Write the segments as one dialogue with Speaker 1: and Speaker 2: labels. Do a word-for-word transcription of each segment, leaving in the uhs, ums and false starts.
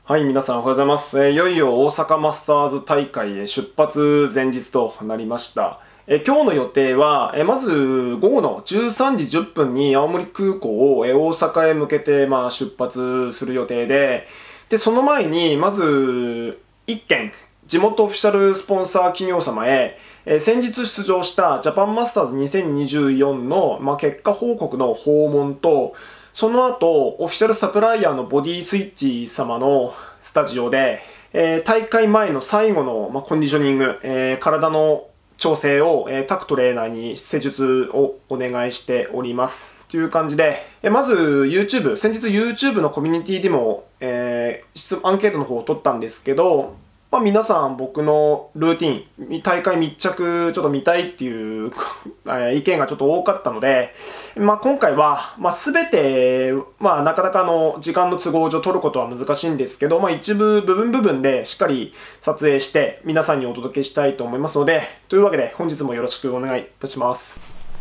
Speaker 1: はい、皆さんおはようございます。えーいよいよ大阪マスターズ大会へ出発前日となりました。えー今日の予定は、えーまず午後のじゅうさんじじゅっぷんに青森空港を、えー大阪へ向けて、まあ、出発する予定で、で、その前にまずいっけん、地元オフィシャルスポンサー企業様へ、えー先日出場したジャパンマスターズにせんにじゅうよんの、まあ、結果報告の訪問と、その後、オフィシャルサプライヤーのボディスイッチ様のスタジオで、えー大会前の最後の、まあ、コンディショニング、えー体の調整を、えー、タクトレーナーに施術をお願いしております。という感じで、えーまず YouTube、先日 YouTube のコミュニティでも、えー質アンケートの方を取ったんですけど、まあ、皆さん僕のルーティン、大会密着ちょっと見たいっていうえー意見がちょっと多かったので、まあ、今回は、まあ、全て、まあ、なかなかの時間の都合上撮ることは難しいんですけど、まあ、一部部分部分でしっかり撮影して皆さんにお届けしたいと思いますので、というわけで本日もよろしくお願いいたします。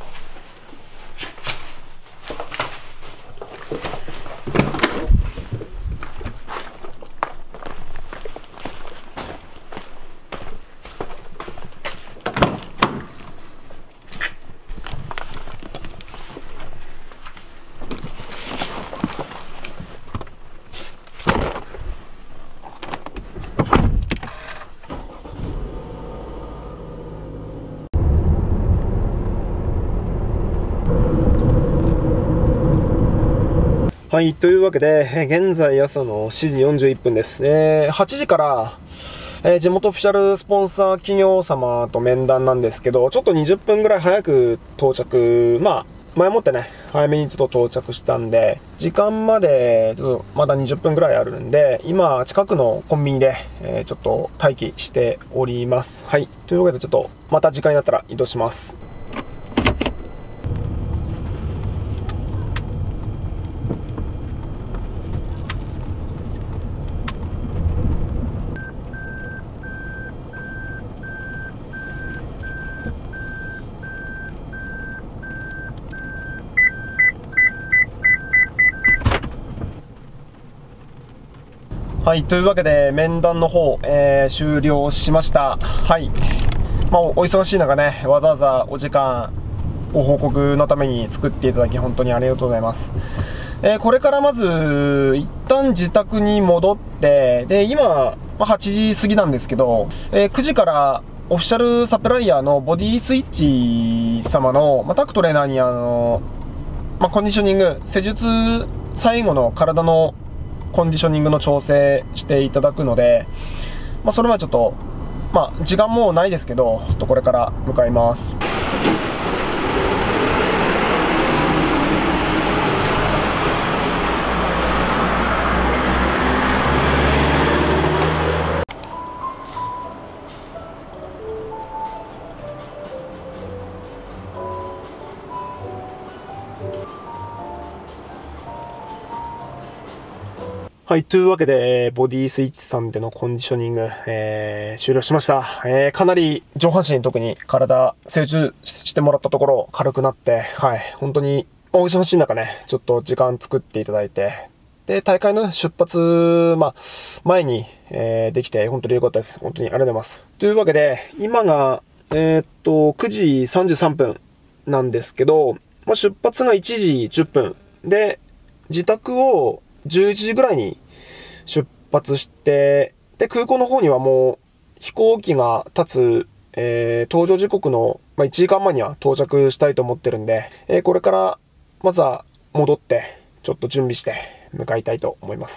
Speaker 1: はい、というわけで、えー現在朝のしちじよんじゅういっぷんです。えーはちじから、えー地元オフィシャルスポンサー企業様と面談なんですけど、ちょっとにじゅっぷんぐらい早く到着、まあ、前もってね、早めにちょっと到着したんで、時間まで、ちょっとまだにじゅっぷんぐらいあるんで、今、近くのコンビニで、えーちょっと待機しております。はい、というわけで、ちょっとまた時間になったら移動します。はい、というわけで面談の方、えー終了しました。はい、まあ、おお忙しい中ね、わざわざお時間ご報告のために作っていただき本当にありがとうございます。えーこれからまず一旦自宅に戻って、で今、まあ、はちじ過ぎなんですけど、えーくじからオフィシャルサプライヤーのボディスイッチ様の、まあ、タクトレーナーにあの、まあ、コンディショニング、施術最後の体のコンディショニングの調整していただくので、まあ、それはちょっと、まあ、時間もないですけど、ちょっとこれから向かいます。はい、というわけで、ボディスイッチさんでのコンディショニング、えー終了しました。えーかなり上半身、特に体、施術してもらったところ、軽くなって、はい、本当に、お忙しい中ね、ちょっと時間作っていただいて、で、大会の出発、まあ、前に、えーできて、本当に良かったです。本当にありがとうございます。というわけで、今が、えーっと、くじさんじゅうさんぷんなんですけど、まあ、出発がいちじじゅっぷんで、自宅をじゅういちじぐらいに出発して、で、空港の方にはもう飛行機が立つ、えー搭乗時刻の、まあ、いちじかんまえには到着したいと思ってるんで、えーこれからまずは戻って、ちょっと準備して向かいたいと思います。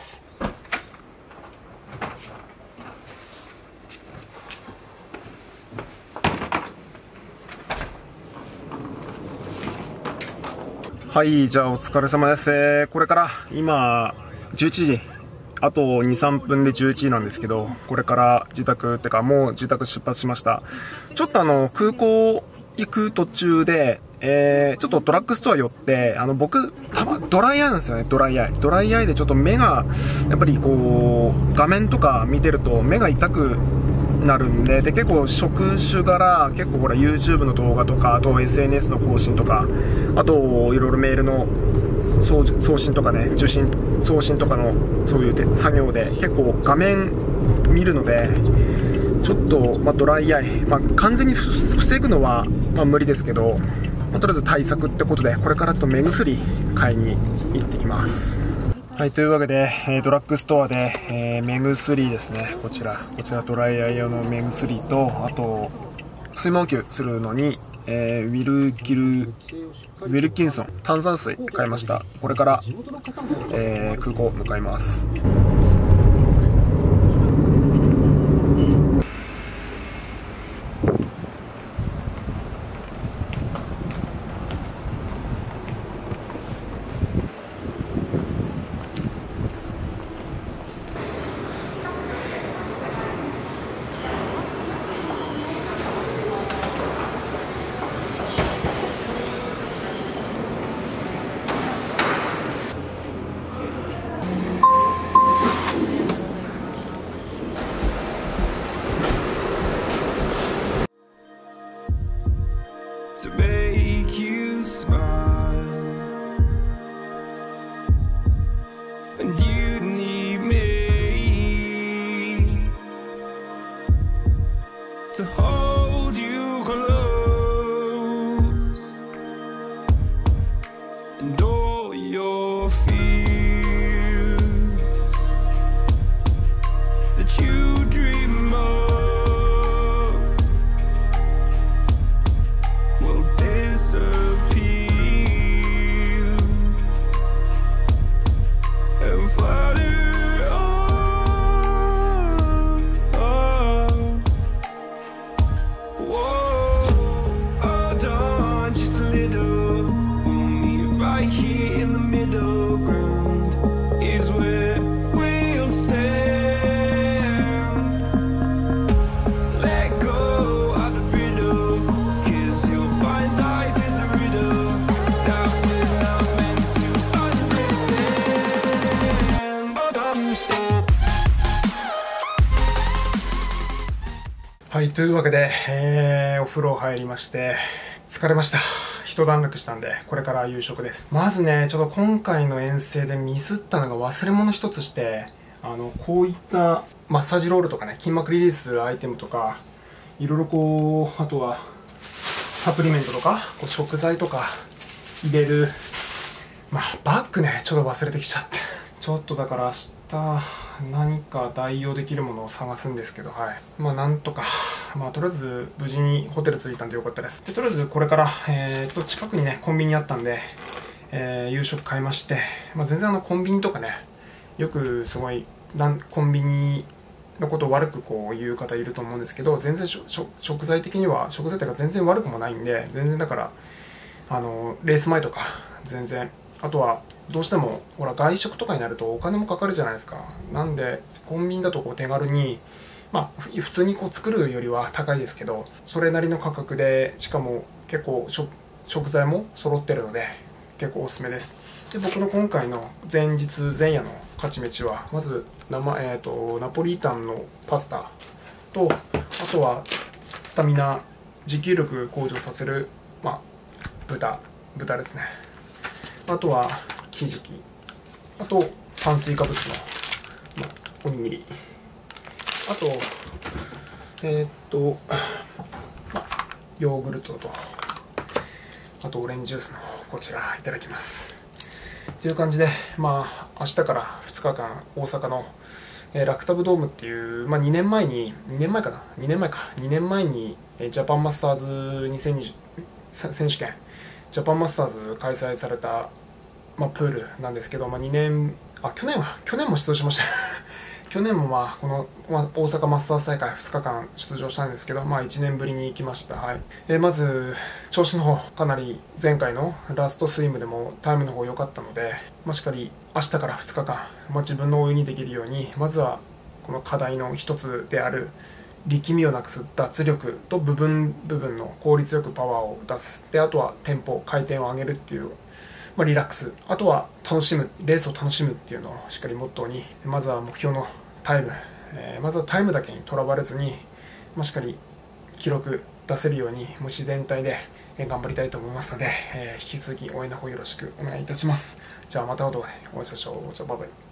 Speaker 1: はい、じゃあお疲れ様です。えーこれから今じゅういちじ、あとに、さんぷんでじゅういちじなんですけど、これから自宅ってかもう自宅出発しました。ちょっとあの空港行く途中で、えーちょっとドラッグストア寄って、あの僕たまドライアイなんですよね。ドライアイドライアイでちょっと目がやっぱりこう画面とか見てると目が痛くなるんで、で結構職種柄結構ほら YouTube の動画とか、あと エスエヌエス の更新とか、あといろいろメールの送送信とかね、受信送信とかのそういう作業で結構画面見るので、ちょっと、まあ、ドライアイ、まあ、完全に防ぐのは、まあ、無理ですけど、まあ、とりあえず対策ってことで、これからちょっと目薬買いに行ってきます。はい、というわけで、えー、ドラッグストアで、えー、目薬ですね、こちら、こちらドライアイ用の目薬と、あと水分補給するのに、えー、ウィルキルウィルキンソン炭酸水買いました。これから、えー、空港向かいます。
Speaker 2: To make you smile, and you need me to hold you close, and all your fears that you dream of disappear and flutter on. Oh, whoa, hold on just a little. We'll meet right here in the middle ground is where we'll stand. Let go of the brittle, 'cause you'll find life is a riddle that we're not meant to understand. Understand.
Speaker 1: はい、というわけで、えー、お風呂入りまして疲れました。一段落したんで、これから夕食です。まずね、ちょっと今回の遠征でミスったのが忘れ物一つして、あのこういったマッサージロールとかね、筋膜リリースするアイテムとか、いろいろこう、あとはサプリメントとかこう食材とか入れる、まあバッグね、ちょっと忘れてきちゃってちょっとだから明日何か代用できるものを探すんですけど、はい、まあなんとか、まあとりあえず無事にホテル着いたんでよかったです。でとりあえずこれから、えー、ちょっと近くにねコンビニあったんで、えー、夕食買いまして、まあ、全然あのコンビニとかね、よくすごいなんコンビニのことを悪くこう言う方いると思うんですけど、全然しょしょ食材的には食材というか全然悪くもないんで、全然だからあのレース前とか全然、あとはどうしてもほら外食とかになるとお金もかかるじゃないですか。なんでコンビニだとこう手軽に、まあ普通にこう作るよりは高いですけど、それなりの価格で、しかも結構食材も揃ってるので結構おすすめです。で僕の今回の前日前夜の勝ち飯は、まず生、えー、とナポリタンのパスタと、あとはスタミナ持久力向上させる、まあ、豚豚ですね。あとはひじき、あと炭水化物の、まあ、おにぎり、あとえー、っと、まあ、ヨーグルトと、あとオレンジジュースのこちらいただきますという感じで、まあ明日からふつかかん大阪の、えー、ラクタブドームっていう、まあ、にねんまえににねんまえかなにねんまえかにねんまえに、えー、ジャパンマスターズにせんにじゅう選手権ジャパンマスターズ開催された、まあ、プールなんですけど、まあ、にねんあ去年は去年も出場しました去年もまあこの、まあ、大阪マスターズ大会ふつかかん出場したんですけど、まあ、いちねんぶりに行きました。はい、えー、まず調子の方かなり前回のラストスイムでもタイムの方良かったので、まあ、しっかり明日からふつかかん、まあ、自分の泳ぎにできるように、まずはこの課題の一つである力みをなくす脱力と部分部分の効率よくパワーを出す、であとはテンポ回転を上げるっていう、まあ、リラックス、あとは楽しむ、レースを楽しむっていうのをしっかりモットーに、まずは目標のタイム、えー、まずはタイムだけにとらわれずに、 まあ、しっかり記録出せるように、もう自然体で頑張りたいと思いますので、えー、引き続き応援の方よろしくお願いいたします。じゃあまた後でお会いしましょう。じゃあバイバイ。